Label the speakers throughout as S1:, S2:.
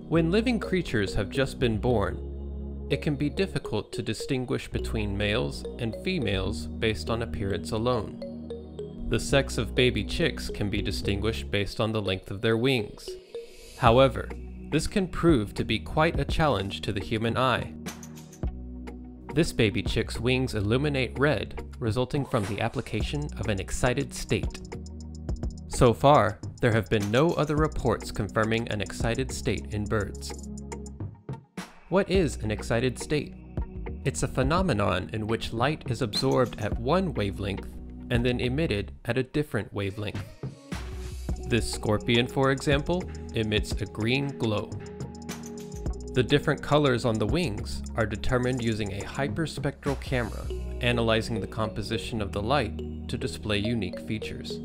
S1: When living creatures have just been born, it can be difficult to distinguish between males and females based on appearance alone. The sex of baby chicks can be distinguished based on the length of their wings. However, this can prove to be quite a challenge to the human eye. This baby chick's wings illuminate red, resulting from the application of an excited state. So far, there have been no other reports confirming an excited state in birds. What is an excited state? It's a phenomenon in which light is absorbed at one wavelength and then emitted at a different wavelength. This scorpion, for example, emits a green glow. The different colors on the wings are determined using a hyperspectral camera, analyzing the composition of the light to display unique features.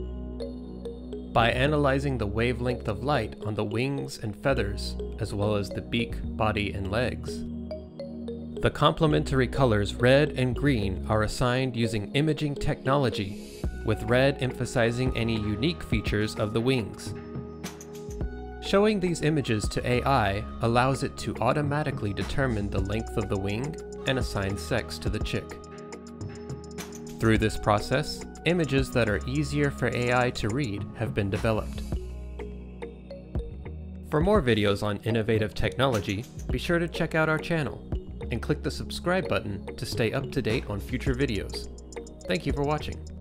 S1: By analyzing the wavelength of light on the wings and feathers, as well as the beak, body, and legs, the complementary colors red and green are assigned using imaging technology, with red emphasizing any unique features of the wings. Showing these images to AI allows it to automatically determine the length of the wing and assign sex to the chick. Through this process, images that are easier for AI to read have been developed. For more videos on innovative technology, be sure to check out our channel and click the subscribe button to stay up to date on future videos. Thank you for watching.